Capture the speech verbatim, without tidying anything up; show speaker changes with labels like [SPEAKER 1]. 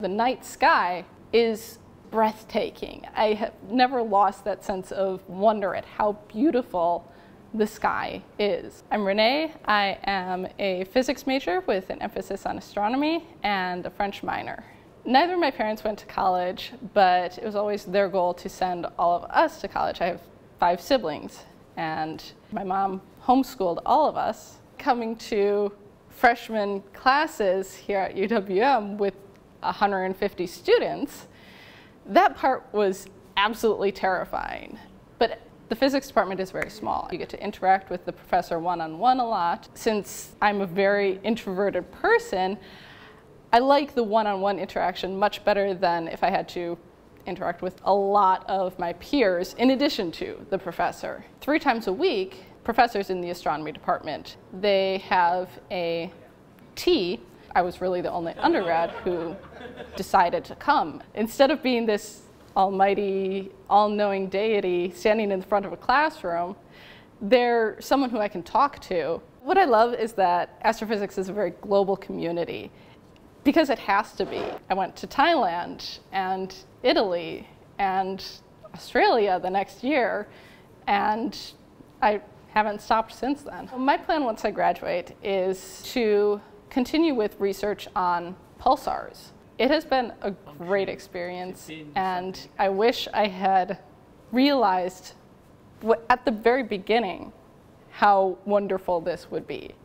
[SPEAKER 1] The night sky is breathtaking. I have never lost that sense of wonder at how beautiful the sky is. I'm Renee. I am a physics major with an emphasis on astronomy and a French minor. Neither of my parents went to college, but it was always their goal to send all of us to college. I have five siblings, and my mom homeschooled all of us. Coming to freshman classes here at U W M with one hundred fifty students, that part was absolutely terrifying. But the physics department is very small. You get to interact with the professor one-on-one a lot. Since I'm a very introverted person, I like the one-on-one interaction much better than if I had to interact with a lot of my peers in addition to the professor. Three times a week, professors in the astronomy department, they have a tea. I was really the only undergrad who decided to come. Instead of being this almighty, all-knowing deity standing in the front of a classroom, they're someone who I can talk to. What I love is that astrophysics is a very global community, because it has to be. I went to Thailand and Italy and Australia the next year, and I haven't stopped since then. My plan once I graduate is to continue with research on pulsars. It has been a great experience, and I wish I had realized at the very beginning how wonderful this would be.